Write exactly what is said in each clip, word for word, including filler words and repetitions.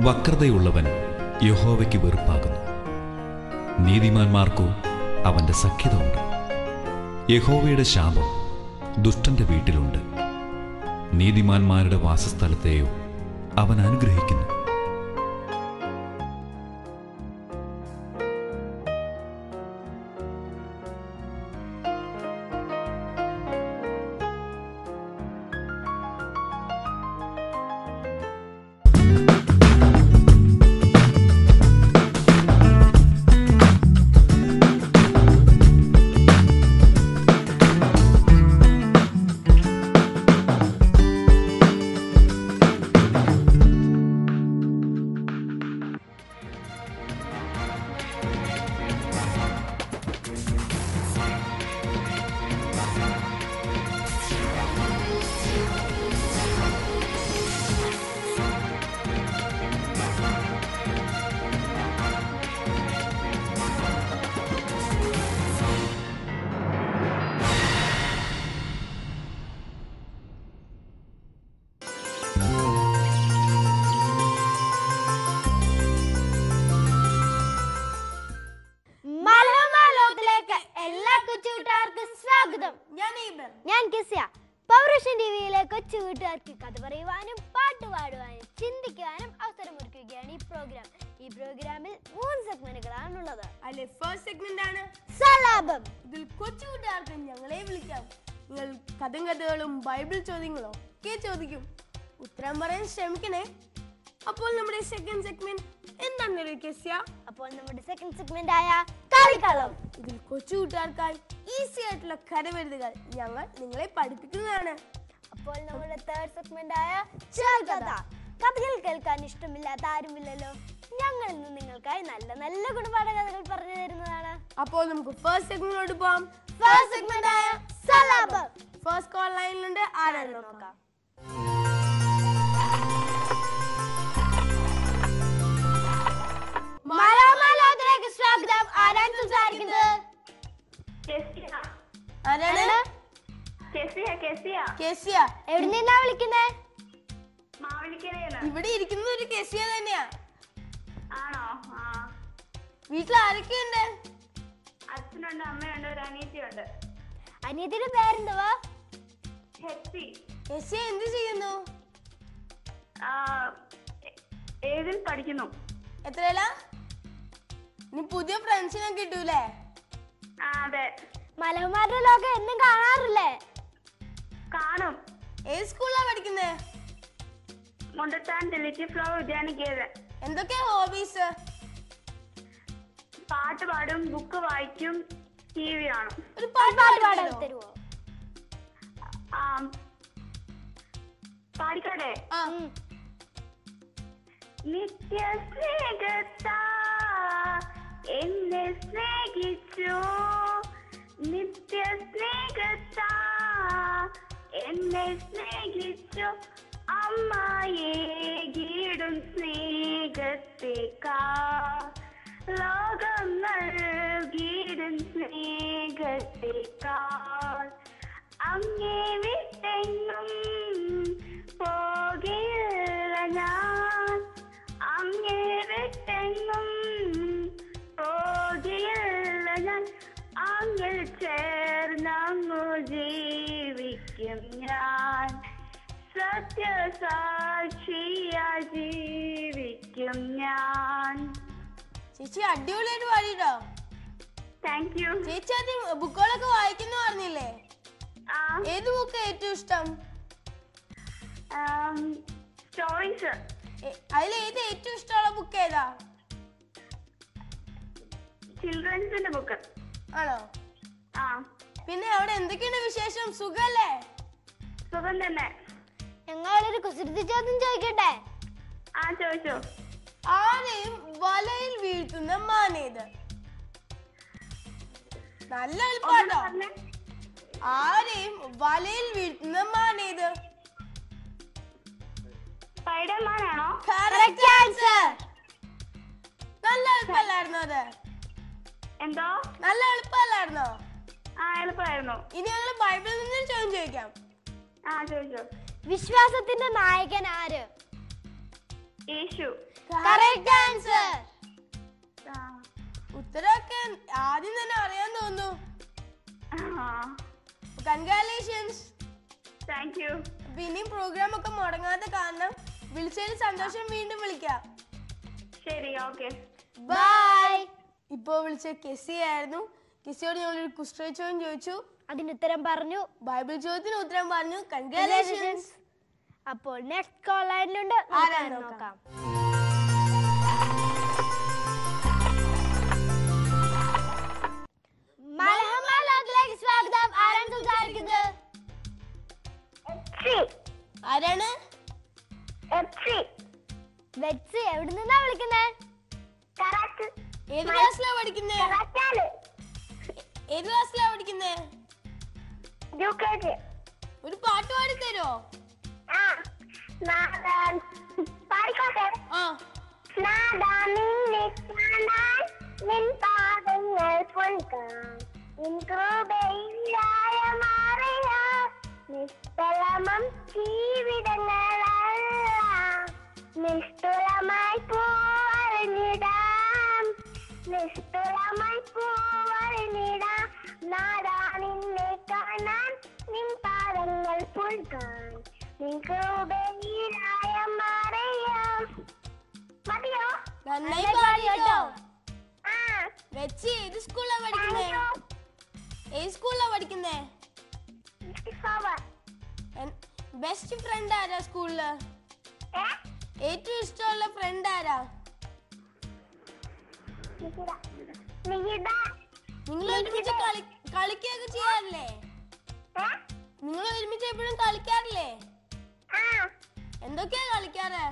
വക്രതയുള്ളവൻ യഹോവയ്ക്ക് വെറുപ്പാകുന്നു, നീതിമാന്മാർക്കോ അവന്റെ സഖ്യത ഉണ്ട്. യഹോവയുടെ ശാപം ദുഷ്ടന്റെ വീട്ടിലുണ്ട്, നീതിമാന്മാരുടെ വാസസ്ഥലത്തെയോ അവൻ അനുഗ്രഹിക്കുന്നു. കൊച്ചുകൂട്ടുകാർക്ക് കഥ പറയുവാനും പാട്ട് പാടുവാനും ചിന്തിക്കുവാനും അവസരമൊരുക്കുകയാണ് ഈ പ്രോഗ്രാം. ഈ പ്രോഗ്രാമിൽ മൂന്ന് സെഗ്മെന്റുകളാണുള്ളത്. അതിലെ ഫസ്റ്റ് സെഗ്മെന്റ് ആണ് സലാപം. ഇതിൽ കൊച്ചുകൂട്ടുകാർക്ക് ഞങ്ങളെ വിളിക്കാം. നിങ്ങൾ കഥയും കഥകളും ബൈബിൾ ചോദ്യങ്ങളോ ഒക്കെ ചോദിക്കും. ഉത്തരം പറയാൻ ശ്രമിക്കണേ. അപ്പോൾ നമ്മുടെ സെക്കൻഡ് സെഗ്മെന്റ് എന്താണ് കേസിയ? അപ്പോൾ നമ്മുടെ സെക്കൻഡ് സെഗ്മെന്റ് ആയ കളിക്കളം. ഇതിൽ കൊച്ചുകൂട്ടുകാർക്കായി ഈസി ആയിട്ടുള്ള കഥവെഴുതുകൾ ഞങ്ങൾ നിങ്ങളെ പഠിപ്പിക്കുന്നതാണ്. അപ്പോൾ നമ്മുടെ തേർഡ് സെഗ്മെന്റ് ആയ ചെറുകഥ. കഥകൾ കേൾക്കാൻ ഇഷ്ടമില്ലാത്ത ആരുമില്ലല്ലോ. ഞങ്ങൾ ഇന്ന് നിങ്ങൾക്കായി നല്ല നല്ല ഗുണപാഠ കഥകൾ പറഞ്ഞു തരുന്നതാണ്. അപ്പോൾ നമുക്ക് ഫസ്റ്റ് സെഗ്മെന്റിലോട്ട് പോകാം. ഫസ്റ്റ് സെഗ്മെന്റ് ആയ സലാപം. ഫസ്റ്റ് കോൾ ലൈനിലുണ്ട്, ആരാണ് നോക്കാം. മലയാളത്തിലേക്ക് സ്വാഗതം. ആരാണ് സംസാരിക്കുന്നത്? ആരാണ്? എവിടെ നിന്നാ വിളിക്കുന്നേ? ഇവിടെ ഇരിക്കുന്നത് ഒരു കെസിയ തന്നെയാ. ആണോ? വീട്ടിൽ ആരൊക്കെയുണ്ട്? അച്ഛനുണ്ട്, അമ്മയുണ്ട്, ഒരു അനിയത്തിയുണ്ട്. അനിയത്തിയുടെ പേരെന്തുവാ? കെസിയ എന്ത് ചെയ്യുന്നു? ഏതിൽ പഠിക്കുന്നു? എത്രയല്ല? നീ പുതിയ ഫ്രണ്ട്സിനെ കിട്ടൂലേ? അതെ. മലമാരുടെ ലോകം എന്നും കാണാറില്ലേ? കാണും. ഏത് സ്കൂളിലാ പഠിക്കുന്നേ? മുണ്ടത്താൻ ലിറ്റിൽ ഫ്ലവർ വിദ്യാനികേതൻ. എന്തൊക്കെയാ ഹോബീസ്? പാട്ട് പാടും, ബുക്ക് വായിക്കും, ടി വി കാണും. ഒരു പാട്ട് പാടാൻ തരുമോ? പാടിക്കോട്ടെ? നിത്യ സ്നേഹത്താ എന്നെ സ്നേഹിച്ചു, നിത്യ സ്നേഹത്താ എന്നെ സ്നേഹിച്ചു, അമ്മയെ ഗീടും സ്നേഹത്തേക്കാ ലോകം നൽകിയിടും സ്നേഹത്തേക്കാൾ അങ്ങേ വിട്ടെങ്ങും പോകില്ല ഞാൻ, അങ്ങേ വിട്ടെങ്ങും പോകില്ല ഞാൻ, അങ്ങിൽ ചേർന്നങ്ങു ജീവിക്കും ഞാൻ, സത്യസാക്ഷിയാ ജീവിക്കും ഞാൻ. ചേച്ചി അടിപൊളിയായിട്ട് പാടിട്ടോ. Thank you. ചേച്ചി ആദ്യം ബുക്കുകളൊക്കെ വായിക്കുന്നു പറഞ്ഞില്ലേ? ഏത് ബുക്ക് ഏറ്റവും ഇഷ്ടം? സ്റ്റോറീസ്. അതിൽ ഏത് ഏറ്റവും ഇഷ്ടമുള്ള ബുക്ക് ഏതാ? ചിൽഡ്രൻസിന്റെ ബുക്ക്. ആണോ? ആ. പിന്നെ അവിടെ എന്തൊക്കെയാണ് വിശേഷം? സുഖല്ലേ? സുഖം തന്നെ. ഞങ്ങളൊരു കുസൃതി ചോദ്യം ചോദിക്കട്ടെ? ആ, ചോദിച്ചോ. ആരെയും വലയിൽ വീഴ്ത്തുന്ന മാനേത്? നല്ല എളുപ്പാട്ടോ. ആരെയും വലയിൽ വീഴ്ത്തുന്ന മാനേത്? സ്പൈഡർമാൻ ആണോ? Correct answer. നല്ല എളുപ്പല്ലായിരുന്നോ അത്? എന്തോ? നല്ല എളുപ്പല്ലായിരുന്നോ? ആ, എളുപ്പമായിരുന്നു. ഇനി ഞങ്ങൾ ബൈബിളിൽ നിന്ന് ചോദ്യം ചോദിക്കാം. ആ, ചോദിച്ചോ. വിശ്വാസത്തിന്റെ നായകൻ ആര്? യേശു. Correct answer. ഉത്തരമൊക്കെ ആദ്യം തന്നെ അറിയാൻ തോന്നുന്നു. കൺഗ്രാലേഷൻസ്. Thank you. അപ്പൊ ഇനിയും പ്രോഗ്രാം ഒക്കെ മുടങ്ങാതെ കാണണം. വിളിച്ചതിൽ സന്തോഷം. വീണ്ടും വിളിക്കാം. ശരി, ഓക്കെ. ബൈ. ഇപ്പോ വിളിച്ച കെസി ആയിരുന്നു. കെസിയോട് ഞങ്ങളൊരു ക്വസ്റ്റ്യൻ ചോദ്യം ചോദിച്ചു, അതിന് ഉത്തരം പറഞ്ഞു. ബൈബിൾ ചോദ്യത്തിന് ഉത്തരം പറഞ്ഞു. കൺഗ്രാലേഷൻസ്. അപ്പോൾ നെക്സ്റ്റ് കോൾ ലൈനിലുണ്ട്, ആരാണ് നോക്കാം. മലഹമ്മദിലേക്ക് സ്വാഗതം. ആരാണ് സംസാരിക്കുന്നത്? ആരാണ്? വെച്ച് എവിടെ നിന്നാ വിളിക്കുന്നേ? ഏത് ക്ലാസ്സിലാ പഠിക്കുന്നേ? ഏത് ക്ലാസ്സിലാ പഠിക്കുന്നേ? ഒരു പാട്ട് പാടി തരോ? ആ. നിഷ്കളമം ജീവിതങ്ങളെല്ലാം നിഷ്ഠുരമായി പൂവറിഞ്ഞിടാം, നിഷ്ഠുരമായി പൂവറിഞ്ഞിടാം. നാദാ നിന്നെ കാണാൻ, നിൻ പാദങ്ങൾ പുൽകാൻ, നിൻ കൃപയിലായ മറിയാം. മതിയോ? നന്നായി പാടി കേട്ടോ. വെച്ച് ഏത് സ്കൂളിലാ പഠിക്കുന്നേ? ഏത് സ്കൂളിലാ പഠിക്കുന്നേ? ബെസ്റ്റ് ഫ്രണ്ട് ആരാ സ്കൂളില്? ഏറ്റവും ഇഷ്ടമുള്ള ഫ്രണ്ട് ആരാ? നിങ്ങൾ ഒരുമിച്ച് കളി കളിക്കുകയൊക്കെ ചെയ്യാറില്ലേ? നിങ്ങൾ ഒരുമിച്ച് എപ്പോഴും കളിക്കാറില്ലേ? എന്തൊക്കെയാ കളിക്കാറ്?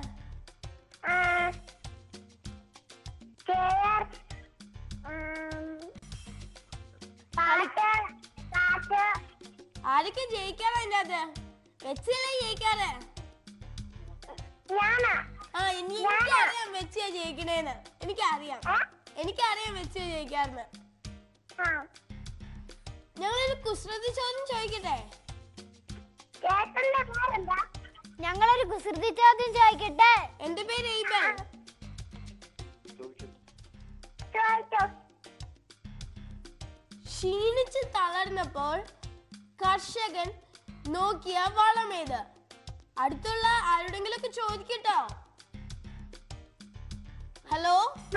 ആരൊക്കെ ജയിക്കാറ് അതിന്റെ അത്? വെച്ചല്ലേ ജയിക്കാറ്? ആ എനിക്കറിയാം വെച്ചിയാ ജയിക്കണേന്ന്. എനിക്കറിയാം എനിക്കറിയാം വെച്ചിയാ ജയിക്കാറുന്ന്. ഞങ്ങളൊരു കുസൃതി ചോദ്യം ചോദിക്കട്ടെ? ഞങ്ങളൊരു കുസൃതി ചോദ്യം ചോദിക്കട്ടെ? എന്റെ പേര് എയ്ബൽ. ക്ഷീണിച്ച് തളർന്നപ്പോൾ കർഷകൻ നോക്കിയ വളമേത്? അടുത്തുള്ള ആരോടെങ്കിലും ഒക്കെ ചോദിക്കട്ടോ. ഹലോ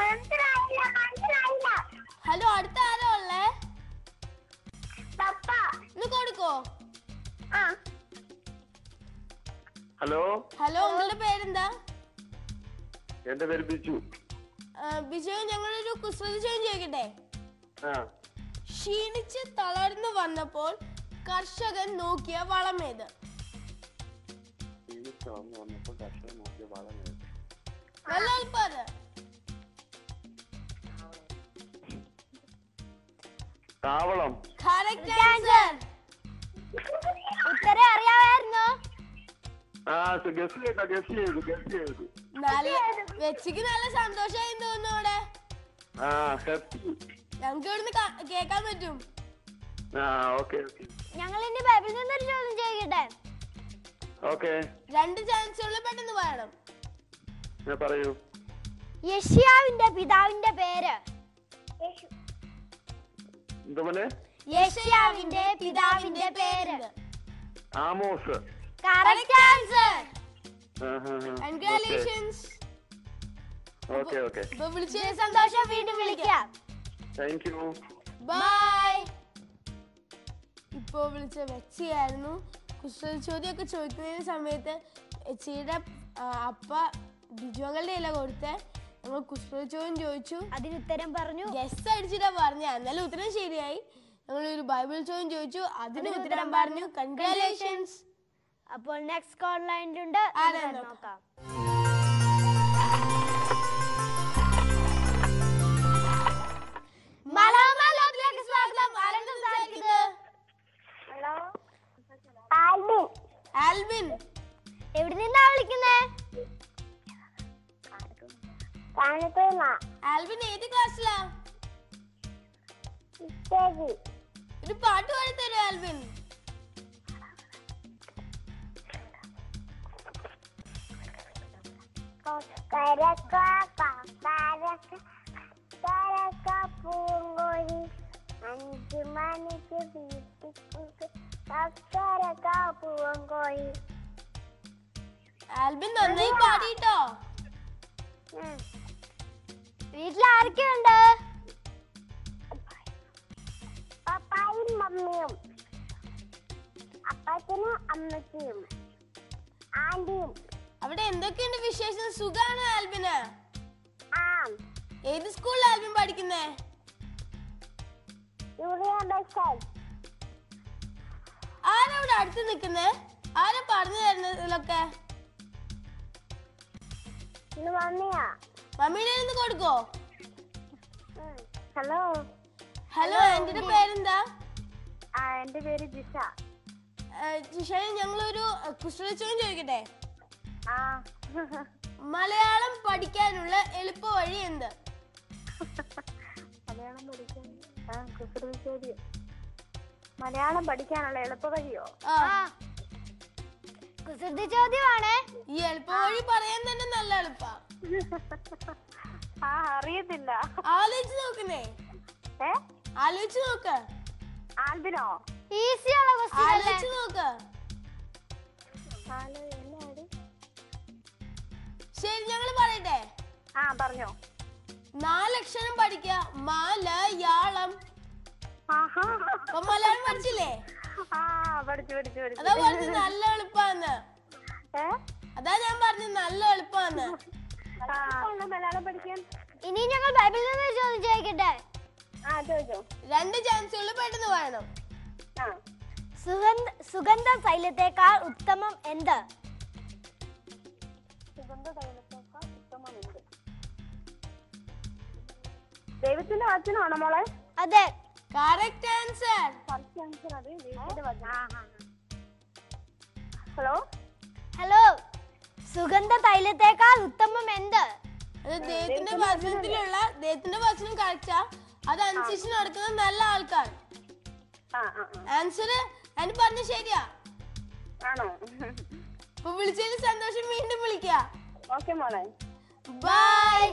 ഹലോ അടുത്ത ആരോ ഉള്ളേ? ഒന്ന് കൊടുക്കോ? ഹലോ ഹലോ ഉങ്ങളുടെ പേരെന്താ? എന്റെ പേര് ബിജു. ബിജു, ഞങ്ങളൊരു കുസൃതി ചോദ്യം ചോദിക്കട്ടെ? ആ ക്ഷീണിച്ച് തളർന്നു വന്നപ്പോൾ കർഷകൻ നോക്കിയ വളമേത്? വന്നപ്പോൾ കർഷകൻ നോക്കിയ വളം ഏത്? നല്ല എളുപ്പത്. താവളം. Correct answer. ഉത്തരം അറിയാമായിരുന്നോ? ആ ഗസ് ചെയ്തു ഗസ് ചെയ്തു ഗസ് ചെയ്തു. നല്ല വെച്ചിക്ക് നല്ല സന്തോഷമായി തോന്നുന്നു അവിടെ. ആ ഹാപ്പി. ഞങ്ങൾക്ക് ഇവിടുന്ന് കേൾക്കാൻ പറ്റും. ആ ഓക്കെ ഓക്കെ. ഞങ്ങൾ ഇനി ബൈബിളിൽ നിന്നൊരു ചോദ്യം ചോദിക്കട്ടെ? ഓക്കെ. രണ്ട് ചാൻസുകൾ പെട്ടെന്ന് പറയണം. ഞാൻ പറയൂ. യെശയ്യാവിന്റെ പിതാവിന്റെ പേര്? എന്തുപോലെ? യെശയ്യാവിന്റെ പിതാവിന്റെ പേര്? Amos. Correct answer. Congratulations. Okay okay. ഇപ്പൊ വിളിച്ചതിന് സന്തോഷം. വീണ്ടും വിളിക്കാം. Thank you. ബൈ. ഇപ്പോ വിളിച്ച വെച്ചിയായിരുന്നു. കുസൃതി ചോദ്യമൊക്കെ ചോദിക്കുന്ന സമയത്ത് വെച്ചിയുടെ അപ്പ ബിജുങ്ങളുടെ ഇല കൊടുത്ത് നമ്മൾ കുസൃതി ചോദ്യം ചോദിച്ചു. അതിന് ഉത്തരം പറഞ്ഞു. ഗസ് അടിച്ചിട്ടാ പറഞ്ഞ, എന്നാലും ഉത്തരം ശരിയായി. ഞങ്ങളൊരു ബൈബിൾ ചോദ്യം ചോദിച്ചു, അതിന് ഉത്തരം പറഞ്ഞു. കൺഗ്രാലേഷൻസ്. അപ്പോൾ നെക്സ്റ്റ് കോൾ ലൈനിലുണ്ട്, നോക്കാം. മലയാളത്തിലേക്ക് സ്വാഗതം. ആരാണ് സംസാരിക്കുന്നത്? ആൽവിൻ. എവിടെ നിന്നാ വിളിക്കുന്നേ? ആൽവിൻ ഏത് ക്ലാസ്സിലാ? ഒരു പാട്ട് പാടി തരൂ ആൽവിൻ. കരക്ക കരക്ക കരക്ക പൂങ്കോഴി അഞ്ചു മണിക്ക് വീട്ടിൽ കരക്ക പൂങ്കോഴി. ആൽബിൻ നന്നായി പാടിട്ടോ. വീട്ടിൽ ആരൊക്കെയുണ്ട്? പപ്പായും മമ്മിയും അപ്പച്ചനും അമ്മച്ചിയും ആന്റിയും. അവിടെ എന്തൊക്കെയുണ്ട് വിശേഷം? സുഖാണ് ആൽബിന്? ആ. ഏത് സ്കൂളിൽ ആൽബിൻ പഠിക്കുന്നേ? ആരാ അവിടെ അടുത്ത് നിക്കുന്നേ? ആരാ പറഞ്ഞു തരുന്നതിലൊക്കെ? മമ്മിയാ. മമ്മീടെ നിന്ന് കൊടുക്കോ? ഹലോ. ഹലോ, ആന്റിയുടെ പേരെന്താ? എന്റെ പേര് ജിഷ. ജിഷ, ഞങ്ങളൊരു കുസൃതിച്ചോദ്യം ചോദിക്കട്ടെ? ആ. മലയാളം പഠിക്കാനുള്ള എളുപ്പ വഴി എന്ത്? മലയാളം പഠിക്കാൻ കുസൃതിച്ചോദ്യം. മലയാളം പഠിക്കാനുള്ള എളുപ്പ വഴിയോ? കുസൃതി ചോദ്യമാണ്. ഈ എളുപ്പ വഴി പറയാൻ തന്നെ നല്ല എളുപ്പാ. ആ, അറിയത്തില്ല. ആലോചിച്ച് നോക്കുന്നേ. ഏ ആലോചിച്ച് നോക്ക്. ആൽബിനോ? ഈസിയുള്ള ക്വസ്റ്റ്യൻ അല്ലേ? ആലോചിച്ച് നോക്ക്. ശരി, ഞങ്ങൾ പറയട്ടെ? ആ, പറഞ്ഞോ. നാലക്ഷരം പഠിക്കുക. മലയാളം. അപ്പൊ മലയാളം പഠിച്ചില്ലേ? അതാ പറഞ്ഞു നല്ല എളുപ്പാന്ന്. അതാ ഞാൻ പറഞ്ഞു നല്ല എളുപ്പാന്ന്. മലയാളം പഠിക്കാൻ. ഇനി ഞങ്ങൾ ബൈബിളിൽ നിന്ന് ചോദ്യം ചോദിക്കട്ടെ? രണ്ട് ചാൻസുകൾ പെട്ടെന്ന് വേണം. സുഗന്ധ സുഗന്ധ തൈലത്തേക്കാൾ ഉത്തമം എന്ത്? സുഗന്ധ തൈലത്തേക്കാൾ ഉത്തമം എന്ത്? ദൈവത്തിന്റെ വചനമാണോ മോളെ? അതെ. Correct answer. ഹലോ ഹലോ സുഗന്ധ തൈലത്തേക്കാൾ ഉത്തമം എന്ത്? അത് ദൈവത്തിന്റെ വചനത്തിലുള്ള ദൈവത്തിന്റെ വചനം കറക്റ്റാ. അതനുസരിച്ച് നടക്കുന്ന നല്ല ആൾക്കാർ. ആൻസർ അതിന് പറഞ്ഞ ശരിയാ. അപ്പൊ വിളിച്ചതിന് സന്തോഷം. വീണ്ടും വിളിക്കാം. ബൈ.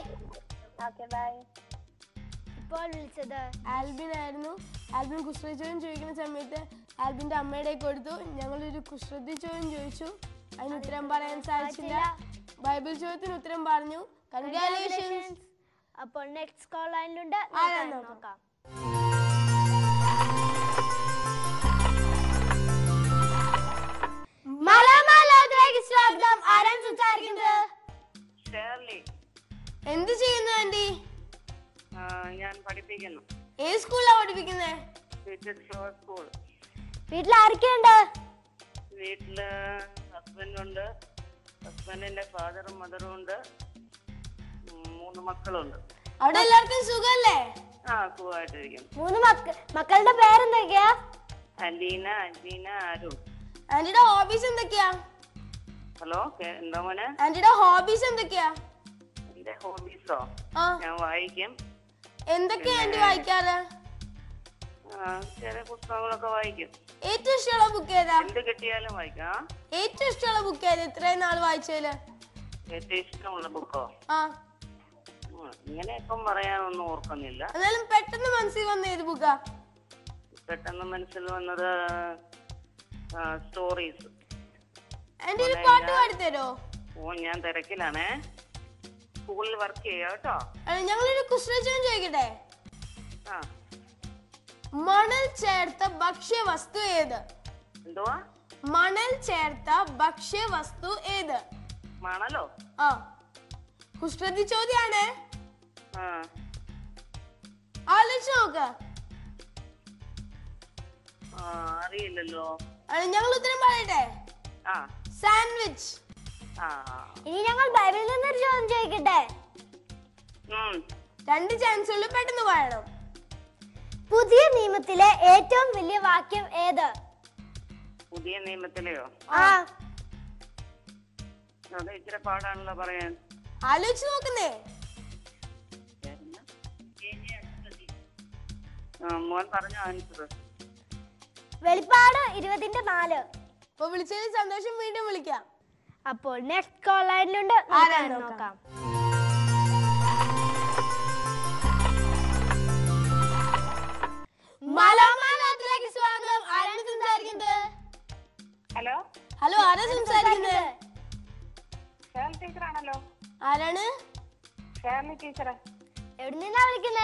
ഇപ്പോൾ വിളിച്ചത് ആൽബിൻ ആയിരുന്നു. ആൽബിൻ കുസൃതി ചോദ്യം ചോദിക്കുന്ന സമയത്ത് ആൽബിന്റെ അമ്മയുടെ കൊടുത്തു. ഞങ്ങളൊരു കുസൃതി ചോദ്യം ചോദിച്ചു. അതിന് ഉത്തരം പറയാൻ സാധിച്ചില്ല. ബൈബിൾ ചോദ്യത്തിന് ഉത്തരം പറഞ്ഞു. കൺഗ്രാറ്റുലേഷൻസ്. അപ്പോൾ നെക്സ്റ്റ് കോൾ ലൈനിലുണ്ട്, നോക്കാം. സ്വാഗതം. ആരാണ് സംസാരിക്കുന്നത്? എന്ത് ചെയ്യുന്നു ആന്റി? ഞാൻ പഠിപ്പിക്കുന്നു. ഏത് സ്കൂളിലാ പഠിപ്പിക്കുന്നേ? വീട്ടിൽ ആരൊക്കെയുണ്ട്? വീട്ടില് ഹസ്ബൻഡുണ്ട്, ഹസ്ബൻഡിന്റെ ഫാദറും മദറും ഉണ്ട്, മൂന്ന് മക്കളുണ്ട്. അവിടെ എല്ലാവർക്കും സുഖല്ലേ? ആ, സുഖമായിട്ടിരിക്കുന്നു. മൂന്ന് മക്കളുടെ പേരെന്തൊക്കെയാ? അലീന, അജീന, അരുൺ. ആന്റിയുടെ ഹോബീസ് എന്തൊക്കെയാ? ഹലോ, എന്താ മോനെ? ആന്റിയുടെ ഹോബീസ് എന്തൊക്കെയാ? എന്റെ ഹോബീസോ? ഞാൻ വായിക്കും. എന്തൊക്കെയാ ആന്റി വായിക്കാറ്? ചില പുസ്തകങ്ങളൊക്കെ വായിക്കും. ഏറ്റവും ഇഷ്ടമുള്ള ബുക്ക് ഏതാ? എന്ത് കിട്ടിയാലും വായിക്കാം. ഏറ്റവും ഇഷ്ടമുള്ള ബുക്ക് ഏതാ ഇത്രയും നാൾ വായിച്ചതില്? ഏറ്റവും ഇഷ്ടമുള്ള ബുക്കോ? ആ, ഇങ്ങനെ ഇപ്പം പറയാനൊന്നും ഓർക്കുന്നില്ല. എന്നാലും പെട്ടെന്ന് മനസ്സിൽ വന്ന ഏത് ബുക്കാ? പെട്ടെന്ന് മനസ്സിൽ വന്നത് സ്റ്റോറീസ്. ആന്റി ഒരു പാട്ട് പാടിത്തരോ? ഓ, ഞാൻ തിരക്കിലാണേ. സ്കൂളിൽ വർക്ക് ചെയ്യാ കേട്ടോ. ഞങ്ങളൊരു കുസൃതി ചോദിക്കട്ടെ? ആ. മണൽ ചേർത്ത ഭക്ഷ്യവസ്തു ഏത്? എന്തുവാ? മണൽ ചേർത്ത ഭക്ഷ്യവസ്തു ഏത്? മണലോ? ആ, കുസൃതി ചോദ്യാണേ. ആലോചിച്ച് നോക്ക. അറിയില്ലല്ലോ. ഞങ്ങൾ ഉത്തരം പറയട്ടെ? സാൻഡ്വിച്ച്. ഇനി ഞങ്ങൾ ബൈബിളിൽ നിന്നൊരു ചോദ്യം ചോദിക്കട്ടെ? രണ്ട് ചാൻസുകൾ പെട്ടെന്ന് പറയണം. പുതിയ നിയമത്തിലെ ഏറ്റവും വലിയ വാക്യം ഏത്? പുതിയ നിയമത്തിലെയോ? ആ, അത് ഇച്ചിരി പാടാണല്ലോ പറയാൻ. ആലോചിച്ച് നോക്കുന്നേ. മോൻ പറഞ്ഞ ആൻസർ വെളിപ്പാട് ഇരുപതിന്റെ നാല്. അപ്പൊ വിളിച്ചതിന് സന്തോഷം. വീണ്ടും വിളിക്കാം. അപ്പോൾ നെക്സ്റ്റ് കോൾ ലൈനിലുണ്ട്, ആരാണ് നോക്കാം. മലയാളത്തിലേക്ക് സ്വാഗതം. ആരാണ് സംസാരിക്കുന്നത്? ഹലോ, ഹലോ, ആരാ സംസാരിക്കുന്നത്? ഷേർലി ടീച്ചറാണല്ലോ. ആരാണ്? Shirley teacher. എവിടെ നിന്നാ വിളിക്കുന്നേ?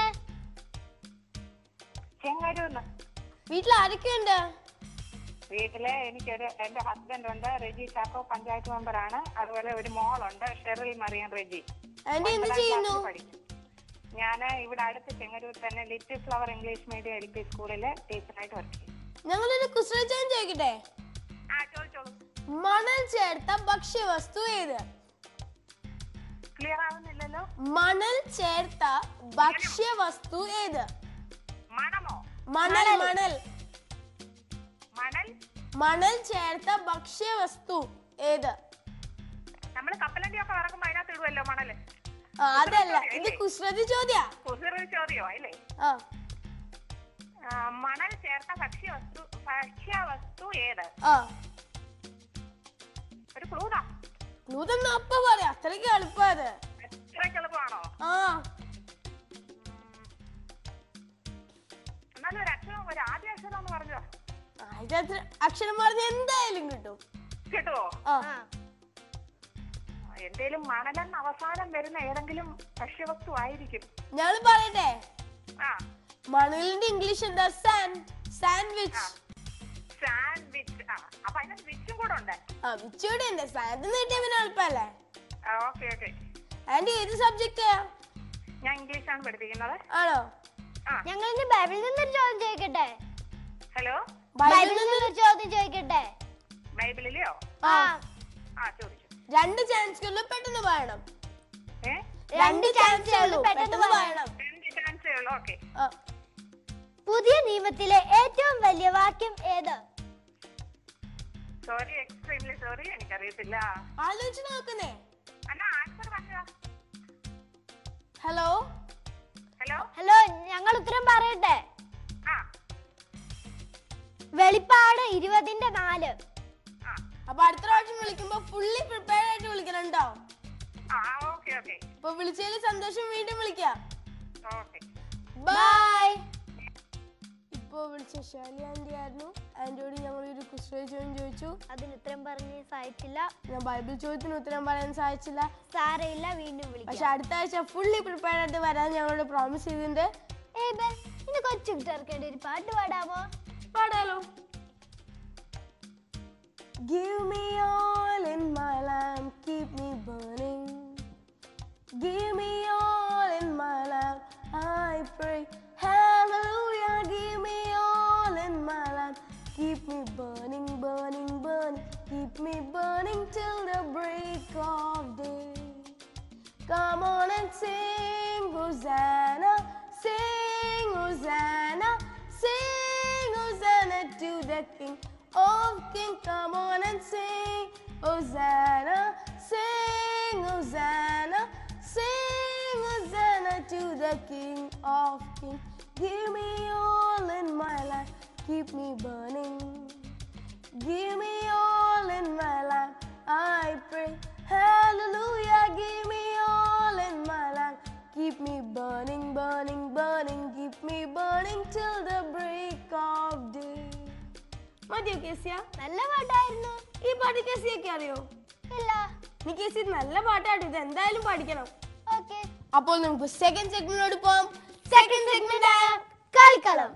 ചെങ്ങരൂന്ന്. വീട്ടിൽ ആരൊക്കെയുണ്ട്? വീട്ടില് എനിക്കൊരു എന്റെ ഹസ്ബൻഡ് ഉണ്ട്, റെജി ചാക്കോ, പഞ്ചായത്ത് മെമ്പറാണ്. അതുപോലെ ഒരു മോളുണ്ട്, ഷെറിൽ മറിയൻ റെജി. ആന്റി എന്ത് ചെയ്യുന്നു? ഞാൻ ഇവിടെ അടുത്ത് ചെങ്ങരൂർ തന്നെ little flower English medium L P സ്കൂളില് ടീച്ചറായിട്ട് വർക്ക് ചെയ്യും. ഞങ്ങളൊരു കുസൃതി ചോദിക്കട്ടെ? ആ, ചോദിച്ചോളൂ. മണൽ ചേർത്ത ഭക്ഷ്യവസ്തു ഏത്? ക്ലിയർ ആവുന്നില്ലല്ലോ. മണൽ ചേർത്ത ഭക്ഷ്യവസ്തു ഏത്? മണമോ? മണൽ മണൽ മണൽ മണൽ ചേർത്ത ഭക്ഷ്യവസ്തു ഏത്? നമ്മള് കപ്പലണ്ടി ഒക്കെ വറക്കുമ്പോ അതിനകത്ത് ഇടുവല്ലോ മണല്. ആ, അതല്ല, ഇത് കുസൃതി ചോദ്യാ. കുസൃതി ചോദ്യോ അല്ലേ? ആ, ആ, മണൽ ചേർത്ത ഭക്ഷ്യവസ്തു ഭക്ഷ്യവസ്തു ഏത്? ആ, ഒരു ക്ലൂതാ. ക്ലൂതൊന്നും അപ്പ പറയാ, അത്രയ്ക്ക് എളുപ്പം അത്. എത്രയ്ക്ക് എളുപ്പമാണോ? ആ, എന്നാലും ഒരു അക്ഷരം, ഒരു ആദ്യ അക്ഷരം എന്ന് പറഞ്ഞോ. ആദ്യത്തെ അക്ഷരം പറഞ്ഞ എന്തായാലും കിട്ടും. കിട്ടുവോ? ആ, എന്തേലും മണലെന്ന് അവസാനം വരുന്ന ഏതെങ്കിലും ഭക്ഷ്യവസ്തു ആയിരിക്കും. ഞങ്ങള് പറയട്ടെ? ആ, മണലിന്റെ ഇംഗ്ലീഷ് എന്താ? സാൻഡ്. സാൻഡ്വിച്ച്. സാൻഡ്വിച്ച്. ആ, അപ്പൊ അതിനകത്ത് വിച്ചും കൂടെ ഉണ്ട്. ആ, വിച്ചൂടെ ഉണ്ട്. സാൻഡ് കിട്ടിയ പിന്നെ എളുപ്പല്ലേ? Okay okay. ആന്റി ഏത് സബ്ജക്റ്റാ? ഞാൻ ഇംഗ്ലീഷാണ് പഠിപ്പിക്കുന്നത്. ആണോ? ആ, ഞങ്ങൾ ഇനി ബൈബിളിൽ നിന്നൊരു ചോദ്യം ചോദിക്കട്ടെ? ഹലോ, ബൈബിളിൽ നിന്നൊരു ചോദ്യം ചോദിക്കട്ടെ? ബൈബിളിലെയോ? ആ, ആ, ചോദിച്ചു. രണ്ട് ചാൻസുകളിൽ പെട്ടെന്ന് പറയണം. ഏ, രണ്ട് ചാൻസുകളിൽ പെട്ടെന്ന് പറയണം. രണ്ട് ചാൻസേ ഉള്ളൂ. ഓക്കെ. ആ, പുതിയ നിയമത്തിലെ ഏറ്റവും വലിയ വാക്യം ഏത്? സോറി, എക്സ്ട്രീംലി സോറി, എനിക്കറിയത്തില്ല. ആലോചിച്ച് നോക്കുന്നേ. എന്നാ ആൻസർ പറഞ്ഞോ. ഹലോ ഹലോ, ഹലോ, ഞങ്ങൾ ഉത്തരം പറയട്ടെ? ആ, വെളിപ്പാട് ഇരുപതിന്റെ നാല്. ആ, അപ്പൊ അടുത്ത പ്രാവശ്യം വിളിക്കുമ്പോ ഫുള്ളി പ്രിപ്പയർഡ് ആയിട്ട് വിളിക്കണം കേട്ടോ. ആ, ഓക്കെ ഓക്കെ അപ്പൊ വിളിച്ചതിൽ സന്തോഷം. വീണ്ടും വിളിക്കാം. ഓക്കെ. ബൈ. ഇപ്പൊ വിളിച്ച ഷാലി ആന്റി ആയിരുന്നു. ആന്റിയോട് ഞങ്ങൾ ഒരു കുസൃതി ചോദ്യം ചോദിച്ചു. അതിന് ഉത്തരം പറഞ്ഞ് സാധിച്ചില്ല. ഞാൻ ബൈബിൾ ചോദ്യത്തിന് ഉത്തരം പറയാൻ സാധിച്ചില്ല. സാരയില്ല, വീണ്ടും പക്ഷെ വിളിക്കാം. അടുത്ത ആഴ്ച ഫുള്ളി പ്രിപ്പയർഡ് ആയിട്ട് വരാൻ ഞങ്ങളോട് പ്രോമിസ് ചെയ്തിട്ടുണ്ട്. ഏബൽ, ഇന്ന് കൊച്ചു കുട്ടികൾക്ക് ഒരു പാട്ട് പാടാമോ? പാടാലോ. Give me all in my lamp, keep me burning. Give me all in my lamp, I pray. Hallelujah, give me all in my lamp, keep me burning, burning, burning, keep me burning till the break of day. Come on and sing Hosanna, sing Hosanna, sing Hosanna to the King of Kings. Come on and sing Hosanna, sing Hosanna, sing Hosanna to the King of Kings. Give me all in my life, keep me burning. Give me all in my life, I pray. Hallelujah, give me all in my life, keep me burning, burning, burning, keep me burning till the break of day. മതിയോ കേസിയ? നല്ല പാട്ടായിരുന്നു. ഈ പാട്ട് കേസിയൊക്കെ അറിയോ? ഇല്ല. നീ കേസി നല്ല പാട്ടാണ്, ഇത് എന്തായാലും പഠിക്കണം. ഓക്കെ, അപ്പോൾ നമുക്ക് സെക്കൻഡ് സെഗ്മെന്റിനോട് പോവാം. സെക്കൻഡ് സെഗ്മെന്റ് ആയ കളിക്കളം.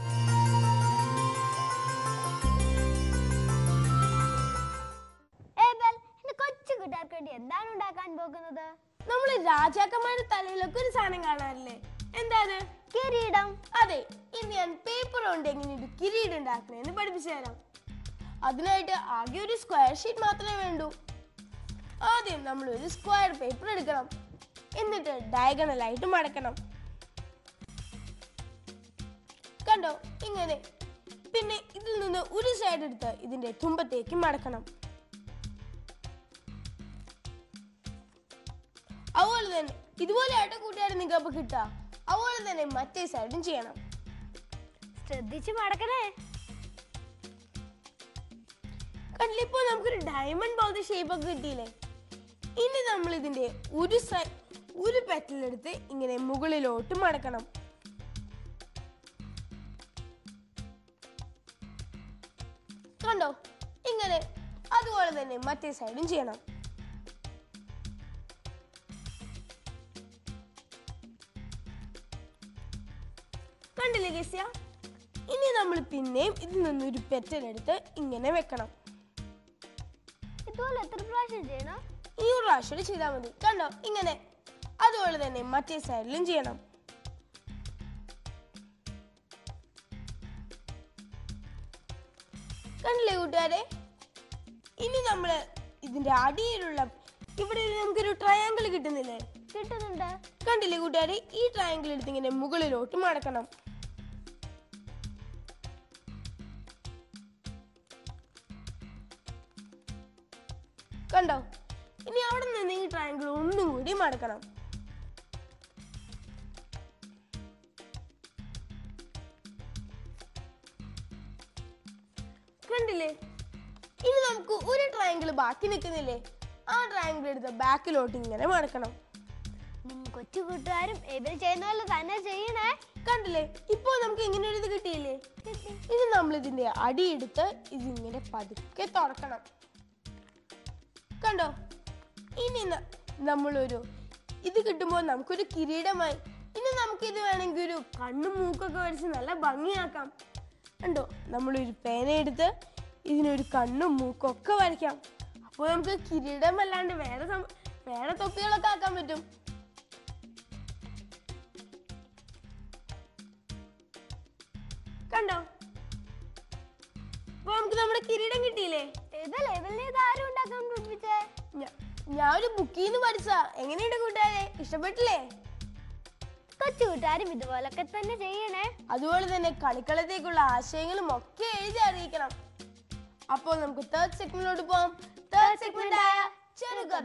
ഏബൽ, ഇന്ന് കൊച്ചു കുട്ടികൾക്ക് വേണ്ടി എന്താണ് ഉണ്ടാക്കാൻ പോകുന്നത്? നമ്മൾ രാജാക്കന്മാരുടെ തലയിലൊക്കെ ഒരു സാധനം കാണാറില്ലേ? എന്താ അത്? കിരീടം. അതെ, ഇന്ന് ഞാൻ പേപ്പർ കൊണ്ട് എങ്ങനെ ഒരു കിരീടം ഉണ്ടാക്കണേന്ന് പഠിപ്പിച്ചു തരാം. അതിനായിട്ട് ആകെ ഒരു സ്ക്വയർ ഷീറ്റ് മാത്രമേ വേണ്ടൂ. ആദ്യം നമ്മൾ ഒരു സ്ക്വയർ പേപ്പർ എടുക്കണം. എന്നിട്ട് ഡയഗണലായിട്ട് മടക്കണം. കണ്ടോ, ഇങ്ങനെ. പിന്നെ ഇതിൽ നിന്ന് ഒരു സൈഡ് എടുത്ത് ഇതിന്റെ തുമ്പത്തേക്ക് മടക്കണം. അതുപോലെ തന്നെ ഇതുപോലെ ആയിട്ട് കൂട്ടുകാരെ നിങ്ങൾക്ക് കിട്ടുക. അതുപോലെ തന്നെ മറ്റേ സൈഡും ചെയ്യണം. ശ്രദ്ധിച്ച് മടക്കണേ. കണ്ടില്ലേ, ഇപ്പൊ നമുക്കൊരു ഡയമണ്ട് പോലത്തെ ഷേപ്പ് ഒക്കെ കിട്ടിയില്ലേ? ഇനി നമ്മൾ ഇതിന്റെ ഒരു സൈ ഒരു പെറ്റലെടുത്ത് ഇങ്ങനെ മുകളിലോട്ട് മടക്കണം. കണ്ടോ? ഇങ്ങനെ. അതുപോലെ തന്നെ മറ്റേ സൈഡും ചെയ്യണം. കണ്ടില്ലേ ഗസ്യ? ഇനി നമ്മൾ പിന്നെയും ഇതിൽ നിന്നൊരു പെറ്റലെടുത്ത് ഇങ്ങനെ വെക്കണം. ഇതുപോലെ എത്ര പ്രാവശ്യം ചെയ്യണം? ഈ ഒരു പ്രാവശ്യം ചെയ്താൽ മതി. കണ്ടോ? ഇങ്ങനെ. അതുപോലെ തന്നെ മറ്റേ സൈഡിലും ചെയ്യണം. കണ്ടില്ലേ കൂട്ടുകാരെ? ഇനി നമ്മള് ഇതിന്റെ അടിയിലുള്ള ഇവിടെ നമുക്കൊരു ട്രയാങ്കിൾ കിട്ടുന്നില്ലേ? കിട്ടുന്നുണ്ട്. കണ്ടില്ലേ കൂട്ടുകാരെ? ഈ ട്രയാങ്കിൾ എടുത്ത് ഇങ്ങനെ മുകളിലോട്ട് മടക്കണം. കണ്ടോ? ഇനി അവിടെ നിന്ന് ഈ ട്രയാങ്കിൾ ഒന്നും കൂടി മടക്കണം. കണ്ടില്ലേ? ഇനി നമുക്ക് ഒരു ട്രയാങ്കിൾ ബാക്കി നിൽക്കുന്നില്ലേ? ആ ട്രയാങ്കിൾ എടുത്ത് ബാക്കിലോട്ട് ഇങ്ങനെ മടക്കണം. കൊച്ചു കൂട്ടുകാരും ഏബിൾ ചെയ്യുന്ന പോലെ തന്നെ ചെയ്യണേ. കണ്ടില്ലേ? ഇപ്പൊ നമുക്ക് ഇങ്ങനെ ഒരു ഇത് കിട്ടിയില്ലേ? ഇനി നമ്മൾ ഇതിന്റെ അടിയെടുത്ത് ഇതിങ്ങനെ പതുക്കെ തുറക്കണം. കണ്ടോ? ഇനി നമ്മളൊരു ഇത് കിട്ടുമ്പോൾ നമുക്കൊരു കിരീടമായി. ഇനി നമുക്ക് ഇത് വേണമെങ്കിൽ ഒരു കണ്ണും മൂക്കൊക്കെ വരച്ച് നല്ല ഭംഗിയാക്കാം. കണ്ടോ? നമ്മളൊരു പേന എടുത്ത് ഇതിനൊരു കണ്ണും മൂക്കും ഒക്കെ വരയ്ക്കാം. അപ്പോൾ നമുക്ക് കിരീടം അല്ലാണ്ട് വേറെ വേറെ തൊപ്പികളൊക്കെ ആക്കാൻ പറ്റും. കണ്ടോ? അപ്പൊ നമുക്ക് നമ്മുടെ കിരീടം കിട്ടിയില്ലേ? ഞാൻ ഒരു ബുക്കിൽ നിന്ന് പഠിച്ചാ. എങ്ങനെയുണ്ട് കൂട്ടുകാരെ? ഇഷ്ടപ്പെട്ടില്ലേ? കൊച്ചു കൂട്ടുകാരും ഇതുപോലൊക്കെ തന്നെ ചെയ്യണേ. അതുപോലെ തന്നെ കളിക്കളത്തേക്കുള്ള ആശയങ്ങളും ഒക്കെ എഴുതി അറിയിക്കണം. അപ്പോൾ നമുക്ക് തേർഡ് സെഗ്മെന്റിലോട്ട് പോകാം. തേർഡ് സെഗ്മെന്റ് ആയ ചെറുകഥ.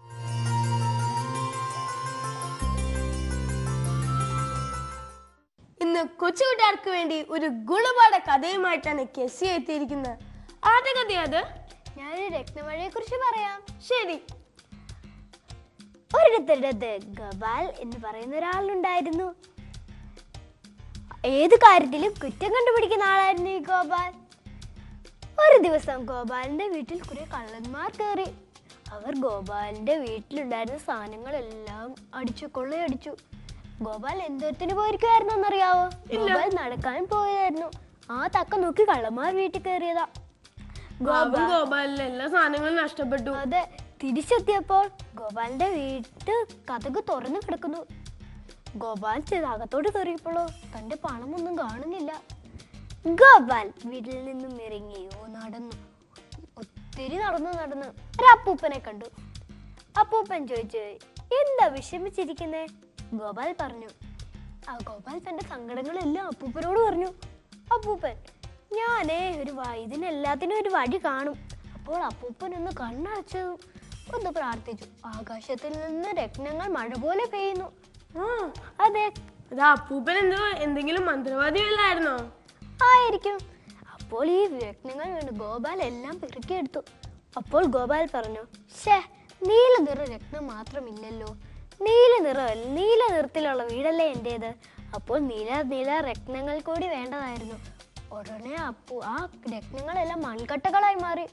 ഇന്ന് കൊച്ചുകൂട്ടുകാർക്ക് വേണ്ടി ഒരു ഗുണപാഠ കഥയുമായിട്ടാണ് കെസി എത്തിയിരിക്കുന്നത്. ആരുടെ കഥയത്? ഞാനൊരു രത്നമഴയെ കുറിച്ച് പറയാം. ശരി. ഒരിടത്തിടത്ത് ഗോപാൽ എന്ന് പറയുന്ന ഒരാളുണ്ടായിരുന്നു. ഏത് കാര്യത്തിലും കുറ്റം കണ്ടുപിടിക്കുന്ന ആളായിരുന്നു ഈ ഗോപാൽ. ഒരു ദിവസം ഗോപാലിന്റെ വീട്ടിൽ കുറെ കള്ളന്മാർ കയറി. അവർ ഗോപാലിന്റെ വീട്ടിലുണ്ടായിരുന്ന സാധനങ്ങളെല്ലാം അടിച്ചു കൊള്ളയടിച്ചു. ഗോപാൽ എന്തോരത്തിന് പോയിരിക്കുവായിരുന്നു എന്നറിയാവോ? ഗോപാൽ നടക്കാൻ പോയതായിരുന്നു. ആ തക്ക നോക്കി കള്ളന്മാർ വീട്ടിൽ കയറിയതാ. ഗോപാലിന്റെ എല്ലാ സാധനങ്ങളും നഷ്ടപ്പെട്ടു. അതെ. തിരിച്ചെത്തിയപ്പോൾ ഗോപാലിന്റെ വീട്ട് കതക് തുറന്നു കിടക്കുന്നു. ഗോപാൽ അകത്തോട്ട് കയറിയപ്പോഴോ തന്റെ പണമൊന്നും കാണുന്നില്ല. ഗോപാൽ വീട്ടിൽ നിന്നും ഇറങ്ങിയോ നടന്നു. ഒത്തിരി നടന്നു നടന്ന് ഒരു അപ്പൂപ്പനെ കണ്ടു. അപ്പൂപ്പൻ ചോദിച്ചു, എന്താ വിഷമിച്ചിരിക്കുന്നേ? ഗോപാൽ പറഞ്ഞു. ആ ഗോപാൽ തന്റെ സങ്കടങ്ങളെല്ലാം അപ്പൂപ്പനോട് പറഞ്ഞു. അപ്പൂപ്പൻ, ഞാനേ ഒരു ഇതിനെല്ലാത്തിനും ഒരു വഴി കാണും. അപ്പോൾ അപ്പൂപ്പൻ ഒന്ന് കണ്ണടച്ചതും ഒന്ന് പ്രാർത്ഥിച്ചു. ആകാശത്തിൽ നിന്ന് രത്നങ്ങൾ മഴ പോലെ പെയ്യുന്നു. അതെ. അപ്പൂപ്പൻ എന്തോ എന്തെങ്കിലും മന്ത്രവാദിയല്ലായിരുന്നോ? ആയിരിക്കും. അപ്പോൾ ഈ രത്നങ്ങൾ കണ്ട് ഗോപാൽ എല്ലാം പെറുക്കിയെടുത്തു. അപ്പോൾ ഗോപാൽ പറഞ്ഞു, ഷേ, നീല നിറ രത്നം മാത്രമില്ലല്ലോ. നീല നിറമല്ല, നീല നിറത്തിലുള്ള വീടല്ലേ എൻ്റേത്. അപ്പോൾ നീല നീല രത്നങ്ങൾ കൂടി വേണ്ടതായിരുന്നു. ഉടനെ അപ്പു ആ രത്നങ്ങളെല്ലാം മൺകട്ടകളായി മാറി.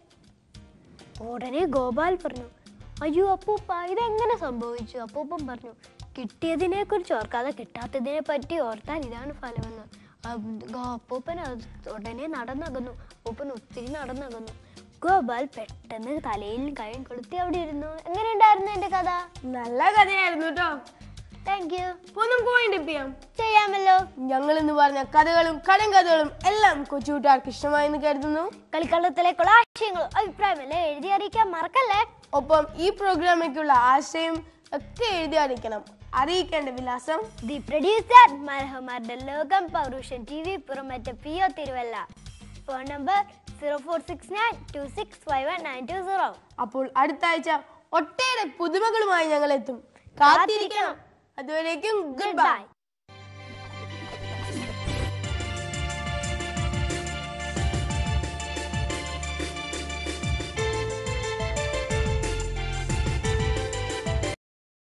ഉടനെ ഗോപാൽ പറഞ്ഞു, അയ്യോ അപ്പൂപ്പ, ഇതെങ്ങനെ സംഭവിച്ചു? അപ്പൂപ്പൻ പറഞ്ഞു, കിട്ടിയതിനെ കുറിച്ച് ഓർക്കാതെ കിട്ടാത്തതിനെ പറ്റി ഓർത്താൽ ഇതാണ് ഫലമെന്ന്. അപ്പൂപ്പൻ ഉടനെ നടന്നകന്നു. അപ്പൂപ്പൻ ഒത്തിരി നടന്നകന്നു. ഗോപാൽ പെട്ടെന്ന് തലയിൽ കൈയും കൊളുത്തി അവിടെ ഇരുന്നു. എങ്ങനെ ഉണ്ടായിരുന്നു എന്റെ കഥ? നല്ല കഥയായിരുന്നു കേട്ടോ. Thank you. ചെയ്യാമല്ലോ. ഞങ്ങൾ ഇന്ന് പറഞ്ഞ കഥകളും കടം കഥകളും എല്ലാം കൊച്ചുകൂട്ടുകാർക്ക് ഇഷ്ടമായെന്ന് കരുതുന്നു. കളിക്കളത്തിലേക്കുള്ള ആശയങ്ങളും അഭിപ്രായമെല്ലാം എഴുതി അറിയിക്കാൻ മറക്കല്ലേ. ഒപ്പം ഈ പ്രോഗ്രാമിലേക്കുള്ള ആശയം ഒക്കെ എഴുതി അറിയിക്കണം. അറിയിക്കേണ്ട വിലാസം: ദി പ്രൊഡ്യൂസർ, മനോഹരമാരുടെ ലോകം, Paurushan T V, Puramattom P O Thiruvalla. Phone number zero four six nine two six five one nine two zero. അപ്പോൾ അടുത്ത ആഴ്ച ഒട്ടേറെ പുതുമകളുമായി ഞങ്ങൾ എത്തും. കാത്തിരിക്കണം. അതുവരേക്കും ഗുഡ് ബൈ.